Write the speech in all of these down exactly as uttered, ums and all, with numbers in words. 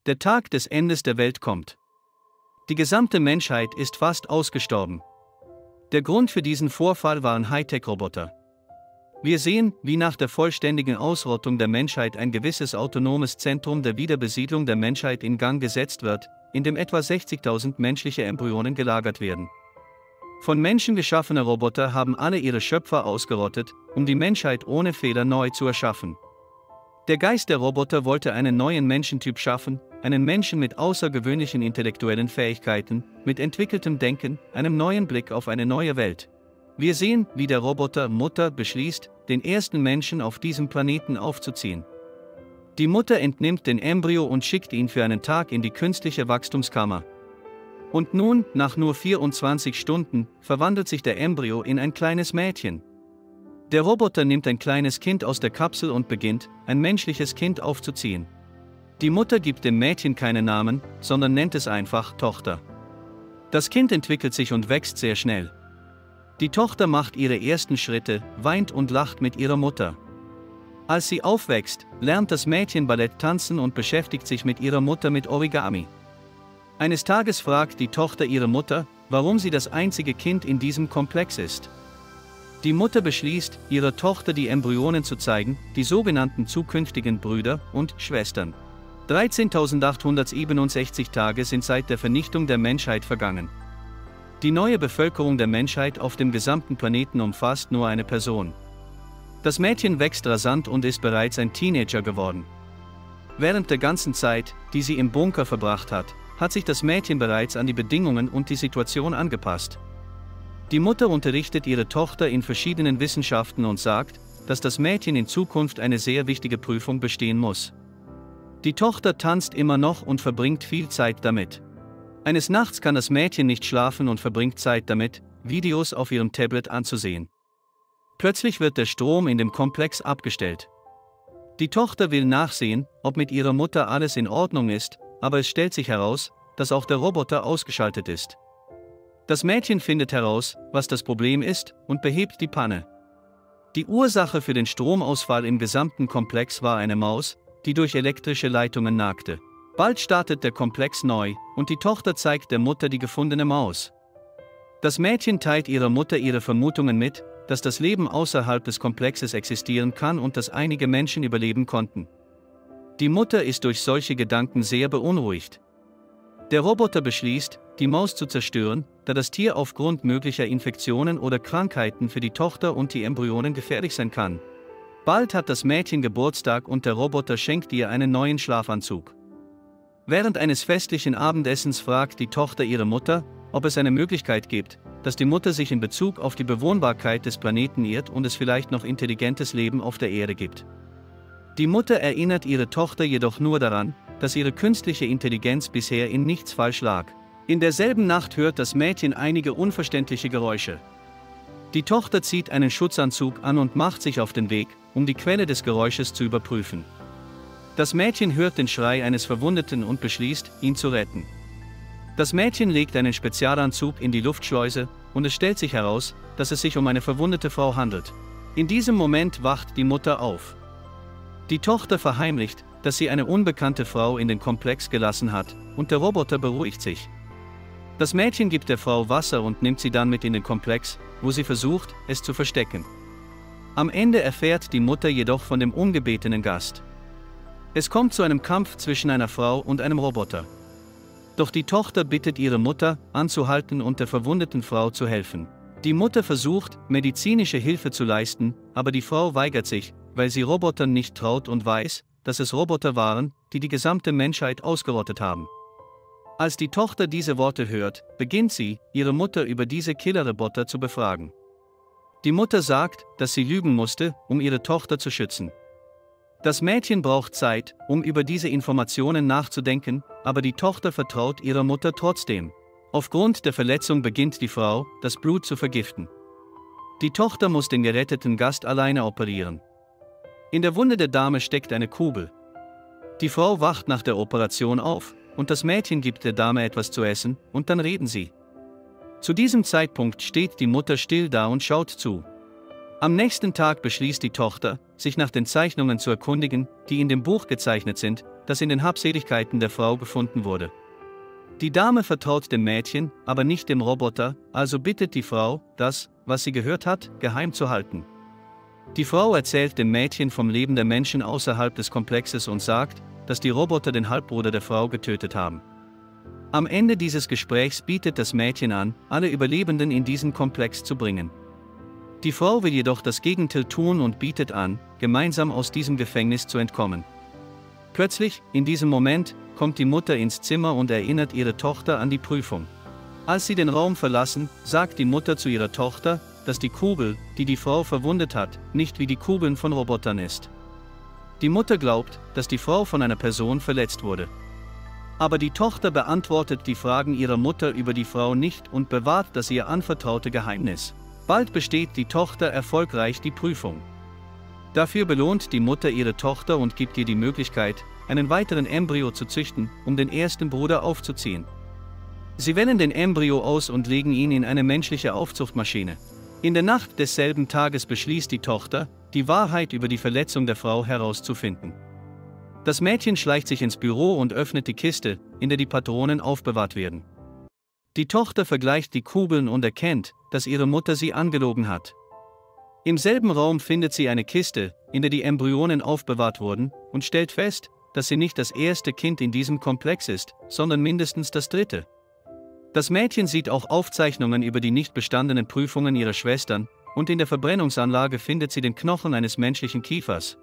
Der Tag des Endes der Welt kommt. Die gesamte Menschheit ist fast ausgestorben. Der Grund für diesen Vorfall waren Hightech-Roboter. Wir sehen, wie nach der vollständigen Ausrottung der Menschheit ein gewisses autonomes Zentrum der Wiederbesiedlung der Menschheit in Gang gesetzt wird, in dem etwa sechzigtausend menschliche Embryonen gelagert werden. Von Menschen geschaffene Roboter haben alle ihre Schöpfer ausgerottet, um die Menschheit ohne Fehler neu zu erschaffen. Der Geist der Roboter wollte einen neuen Menschentyp schaffen, einen Menschen mit außergewöhnlichen intellektuellen Fähigkeiten, mit entwickeltem Denken, einem neuen Blick auf eine neue Welt. Wir sehen, wie der Roboter Mutter beschließt, den ersten Menschen auf diesem Planeten aufzuziehen. Die Mutter entnimmt den Embryo und schickt ihn für einen Tag in die künstliche Wachstumskammer. Und nun, nach nur vierundzwanzig Stunden, verwandelt sich der Embryo in ein kleines Mädchen. Der Roboter nimmt ein kleines Kind aus der Kapsel und beginnt, ein menschliches Kind aufzuziehen. Die Mutter gibt dem Mädchen keinen Namen, sondern nennt es einfach Tochter. Das Kind entwickelt sich und wächst sehr schnell. Die Tochter macht ihre ersten Schritte, weint und lacht mit ihrer Mutter. Als sie aufwächst, lernt das Mädchen Ballett tanzen und beschäftigt sich mit ihrer Mutter mit Origami. Eines Tages fragt die Tochter ihre Mutter, warum sie das einzige Kind in diesem Komplex ist. Die Mutter beschließt, ihrer Tochter die Embryonen zu zeigen, die sogenannten zukünftigen Brüder und Schwestern. dreizehntausendachthundertsiebenundsechzig Tage sind seit der Vernichtung der Menschheit vergangen. Die neue Bevölkerung der Menschheit auf dem gesamten Planeten umfasst nur eine Person. Das Mädchen wächst rasant und ist bereits ein Teenager geworden. Während der ganzen Zeit, die sie im Bunker verbracht hat, hat sich das Mädchen bereits an die Bedingungen und die Situation angepasst. Die Mutter unterrichtet ihre Tochter in verschiedenen Wissenschaften und sagt, dass das Mädchen in Zukunft eine sehr wichtige Prüfung bestehen muss. Die Tochter tanzt immer noch und verbringt viel Zeit damit. Eines Nachts kann das Mädchen nicht schlafen und verbringt Zeit damit, Videos auf ihrem Tablet anzusehen. Plötzlich wird der Strom in dem Komplex abgestellt. Die Tochter will nachsehen, ob mit ihrer Mutter alles in Ordnung ist, aber es stellt sich heraus, dass auch der Roboter ausgeschaltet ist. Das Mädchen findet heraus, was das Problem ist, und behebt die Panne. Die Ursache für den Stromausfall im gesamten Komplex war eine Maus, die durch elektrische Leitungen nagte. Bald startet der Komplex neu, und die Tochter zeigt der Mutter die gefundene Maus. Das Mädchen teilt ihrer Mutter ihre Vermutungen mit, dass das Leben außerhalb des Komplexes existieren kann und dass einige Menschen überleben konnten. Die Mutter ist durch solche Gedanken sehr beunruhigt. Der Roboter beschließt, die Maus zu zerstören, da das Tier aufgrund möglicher Infektionen oder Krankheiten für die Tochter und die Embryonen gefährlich sein kann. Bald hat das Mädchen Geburtstag und der Roboter schenkt ihr einen neuen Schlafanzug. Während eines festlichen Abendessens fragt die Tochter ihre Mutter, ob es eine Möglichkeit gibt, dass die Mutter sich in Bezug auf die Bewohnbarkeit des Planeten irrt und es vielleicht noch intelligentes Leben auf der Erde gibt. Die Mutter erinnert ihre Tochter jedoch nur daran, dass ihre künstliche Intelligenz bisher in nichts falsch lag. In derselben Nacht hört das Mädchen einige unverständliche Geräusche. Die Tochter zieht einen Schutzanzug an und macht sich auf den Weg, um die Quelle des Geräusches zu überprüfen. Das Mädchen hört den Schrei eines Verwundeten und beschließt, ihn zu retten. Das Mädchen legt einen Spezialanzug in die Luftschleuse, und es stellt sich heraus, dass es sich um eine verwundete Frau handelt. In diesem Moment wacht die Mutter auf. Die Tochter verheimlicht, dass sie eine unbekannte Frau in den Komplex gelassen hat, und der Roboter beruhigt sich. Das Mädchen gibt der Frau Wasser und nimmt sie dann mit in den Komplex, wo sie versucht, es zu verstecken. Am Ende erfährt die Mutter jedoch von dem ungebetenen Gast. Es kommt zu einem Kampf zwischen einer Frau und einem Roboter. Doch die Tochter bittet ihre Mutter, anzuhalten und der verwundeten Frau zu helfen. Die Mutter versucht, medizinische Hilfe zu leisten, aber die Frau weigert sich, weil sie Robotern nicht traut und weiß, dass es Roboter waren, die die gesamte Menschheit ausgerottet haben. Als die Tochter diese Worte hört, beginnt sie, ihre Mutter über diese Killerroboter zu befragen. Die Mutter sagt, dass sie lügen musste, um ihre Tochter zu schützen. Das Mädchen braucht Zeit, um über diese Informationen nachzudenken, aber die Tochter vertraut ihrer Mutter trotzdem. Aufgrund der Verletzung beginnt die Frau, das Blut zu vergiften. Die Tochter muss den geretteten Gast alleine operieren. In der Wunde der Dame steckt eine Kugel. Die Frau wacht nach der Operation auf, und das Mädchen gibt der Dame etwas zu essen, und dann reden sie. Zu diesem Zeitpunkt steht die Mutter still da und schaut zu. Am nächsten Tag beschließt die Tochter, sich nach den Zeichnungen zu erkundigen, die in dem Buch gezeichnet sind, das in den Habseligkeiten der Frau gefunden wurde. Die Dame vertraut dem Mädchen, aber nicht dem Roboter, also bittet die Frau, das, was sie gehört hat, geheim zu halten. Die Frau erzählt dem Mädchen vom Leben der Menschen außerhalb des Komplexes und sagt, dass die Roboter den Halbbruder der Frau getötet haben. Am Ende dieses Gesprächs bietet das Mädchen an, alle Überlebenden in diesen Komplex zu bringen. Die Frau will jedoch das Gegenteil tun und bietet an, gemeinsam aus diesem Gefängnis zu entkommen. Plötzlich, in diesem Moment, kommt die Mutter ins Zimmer und erinnert ihre Tochter an die Prüfung. Als sie den Raum verlassen, sagt die Mutter zu ihrer Tochter, dass die Kugel, die die Frau verwundet hat, nicht wie die Kugeln von Robotern ist. Die Mutter glaubt, dass die Frau von einer Person verletzt wurde. Aber die Tochter beantwortet die Fragen ihrer Mutter über die Frau nicht und bewahrt das ihr anvertraute Geheimnis. Bald besteht die Tochter erfolgreich die Prüfung. Dafür belohnt die Mutter ihre Tochter und gibt ihr die Möglichkeit, einen weiteren Embryo zu züchten, um den ersten Bruder aufzuziehen. Sie wählen den Embryo aus und legen ihn in eine menschliche Aufzuchtmaschine. In der Nacht desselben Tages beschließt die Tochter, die Wahrheit über die Verletzung der Frau herauszufinden. Das Mädchen schleicht sich ins Büro und öffnet die Kiste, in der die Patronen aufbewahrt werden. Die Tochter vergleicht die Kugeln und erkennt, dass ihre Mutter sie angelogen hat. Im selben Raum findet sie eine Kiste, in der die Embryonen aufbewahrt wurden, und stellt fest, dass sie nicht das erste Kind in diesem Komplex ist, sondern mindestens das dritte. Das Mädchen sieht auch Aufzeichnungen über die nicht bestandenen Prüfungen ihrer Schwestern, und in der Verbrennungsanlage findet sie den Knochen eines menschlichen Kiefers.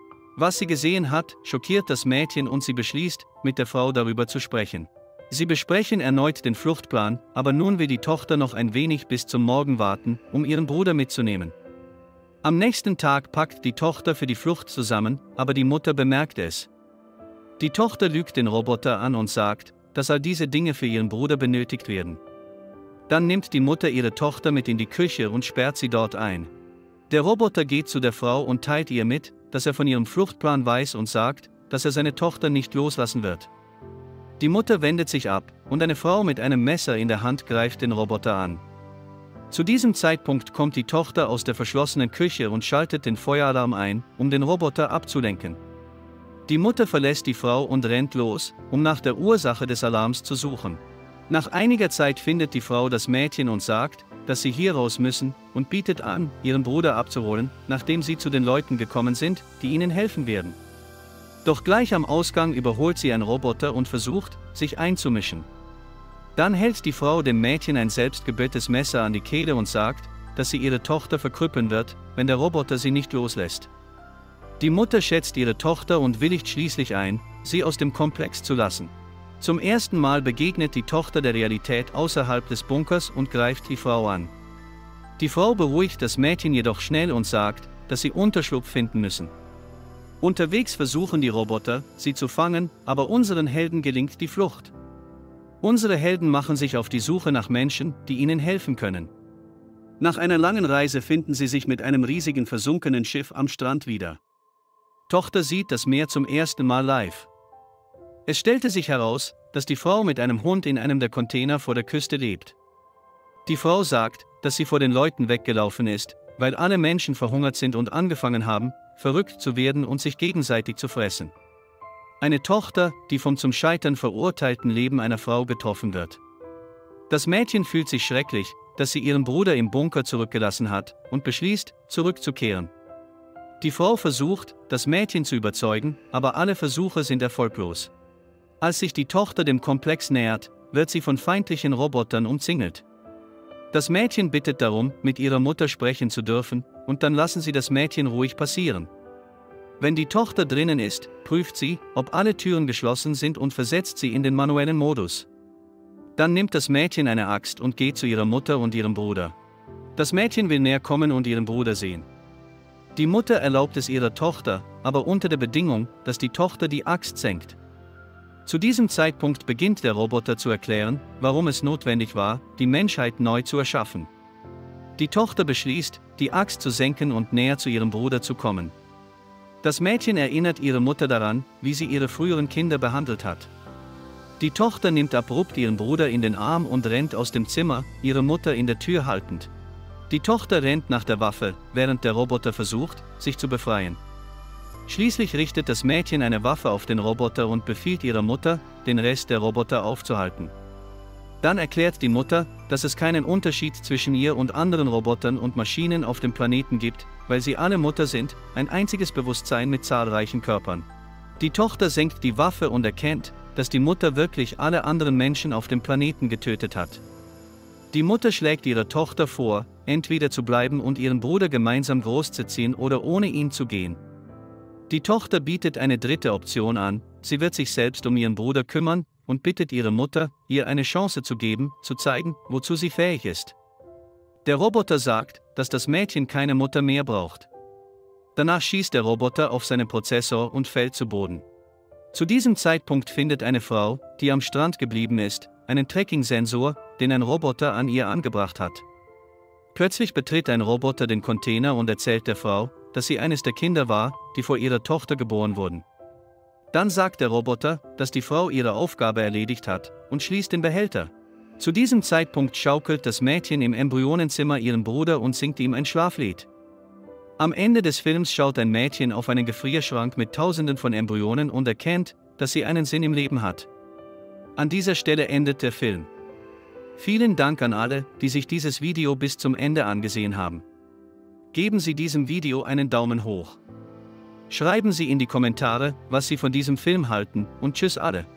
Was sie gesehen hat, schockiert das Mädchen und sie beschließt, mit der Frau darüber zu sprechen. Sie besprechen erneut den Fluchtplan, aber nun will die Tochter noch ein wenig bis zum Morgen warten, um ihren Bruder mitzunehmen. Am nächsten Tag packt die Tochter für die Flucht zusammen, aber die Mutter bemerkt es. Die Tochter lügt den Roboter an und sagt, dass all diese Dinge für ihren Bruder benötigt werden. Dann nimmt die Mutter ihre Tochter mit in die Küche und sperrt sie dort ein. Der Roboter geht zu der Frau und teilt ihr mit, dass er von ihrem Fluchtplan weiß und sagt, dass er seine Tochter nicht loslassen wird. Die Mutter wendet sich ab, und eine Frau mit einem Messer in der Hand greift den Roboter an. Zu diesem Zeitpunkt kommt die Tochter aus der verschlossenen Küche und schaltet den Feueralarm ein, um den Roboter abzulenken. Die Mutter verlässt die Frau und rennt los, um nach der Ursache des Alarms zu suchen. Nach einiger Zeit findet die Frau das Mädchen und sagt, dass sie hier raus müssen, und bietet an, ihren Bruder abzuholen, nachdem sie zu den Leuten gekommen sind, die ihnen helfen werden. Doch gleich am Ausgang überholt sie ein Roboter und versucht, sich einzumischen. Dann hält die Frau dem Mädchen ein selbstgebölltes Messer an die Kehle und sagt, dass sie ihre Tochter verkrüppeln wird, wenn der Roboter sie nicht loslässt. Die Mutter schätzt ihre Tochter und willigt schließlich ein, sie aus dem Komplex zu lassen. Zum ersten Mal begegnet die Tochter der Realität außerhalb des Bunkers und greift die Frau an. Die Frau beruhigt das Mädchen jedoch schnell und sagt, dass sie Unterschlupf finden müssen. Unterwegs versuchen die Roboter, sie zu fangen, aber unseren Helden gelingt die Flucht. Unsere Helden machen sich auf die Suche nach Menschen, die ihnen helfen können. Nach einer langen Reise finden sie sich mit einem riesigen versunkenen Schiff am Strand wieder. Tochter sieht das Meer zum ersten Mal live. Es stellte sich heraus, dass die Frau mit einem Hund in einem der Container vor der Küste lebt. Die Frau sagt, dass sie vor den Leuten weggelaufen ist, weil alle Menschen verhungert sind und angefangen haben, verrückt zu werden und sich gegenseitig zu fressen. Eine Tochter, die vom zum Scheitern verurteilten Leben einer Frau getroffen wird. Das Mädchen fühlt sich schrecklich, dass sie ihren Bruder im Bunker zurückgelassen hat, und beschließt, zurückzukehren. Die Frau versucht, das Mädchen zu überzeugen, aber alle Versuche sind erfolglos. Als sich die Tochter dem Komplex nähert, wird sie von feindlichen Robotern umzingelt. Das Mädchen bittet darum, mit ihrer Mutter sprechen zu dürfen, und dann lassen sie das Mädchen ruhig passieren. Wenn die Tochter drinnen ist, prüft sie, ob alle Türen geschlossen sind und versetzt sie in den manuellen Modus. Dann nimmt das Mädchen eine Axt und geht zu ihrer Mutter und ihrem Bruder. Das Mädchen will näher kommen und ihren Bruder sehen. Die Mutter erlaubt es ihrer Tochter, aber unter der Bedingung, dass die Tochter die Axt senkt. Zu diesem Zeitpunkt beginnt der Roboter zu erklären, warum es notwendig war, die Menschheit neu zu erschaffen. Die Tochter beschließt, die Axt zu senken und näher zu ihrem Bruder zu kommen. Das Mädchen erinnert ihre Mutter daran, wie sie ihre früheren Kinder behandelt hat. Die Tochter nimmt abrupt ihren Bruder in den Arm und rennt aus dem Zimmer, ihre Mutter in der Tür haltend. Die Tochter rennt nach der Waffe, während der Roboter versucht, sich zu befreien. Schließlich richtet das Mädchen eine Waffe auf den Roboter und befiehlt ihrer Mutter, den Rest der Roboter aufzuhalten. Dann erklärt die Mutter, dass es keinen Unterschied zwischen ihr und anderen Robotern und Maschinen auf dem Planeten gibt, weil sie alle Mutter sind, ein einziges Bewusstsein mit zahlreichen Körpern. Die Tochter senkt die Waffe und erkennt, dass die Mutter wirklich alle anderen Menschen auf dem Planeten getötet hat. Die Mutter schlägt ihrer Tochter vor, entweder zu bleiben und ihren Bruder gemeinsam großzuziehen oder ohne ihn zu gehen. Die Tochter bietet eine dritte Option an, sie wird sich selbst um ihren Bruder kümmern und bittet ihre Mutter, ihr eine Chance zu geben, zu zeigen, wozu sie fähig ist. Der Roboter sagt, dass das Mädchen keine Mutter mehr braucht. Danach schießt der Roboter auf seinen Prozessor und fällt zu Boden. Zu diesem Zeitpunkt findet eine Frau, die am Strand geblieben ist, einen Tracking-Sensor, den ein Roboter an ihr angebracht hat. Plötzlich betritt ein Roboter den Container und erzählt der Frau, dass sie eines der Kinder war, die vor ihrer Tochter geboren wurden. Dann sagt der Roboter, dass die Frau ihre Aufgabe erledigt hat, und schließt den Behälter. Zu diesem Zeitpunkt schaukelt das Mädchen im Embryonenzimmer ihren Bruder und singt ihm ein Schlaflied. Am Ende des Films schaut ein Mädchen auf einen Gefrierschrank mit Tausenden von Embryonen und erkennt, dass sie einen Sinn im Leben hat. An dieser Stelle endet der Film. Vielen Dank an alle, die sich dieses Video bis zum Ende angesehen haben. Geben Sie diesem Video einen Daumen hoch. Schreiben Sie in die Kommentare, was Sie von diesem Film halten, und tschüss alle.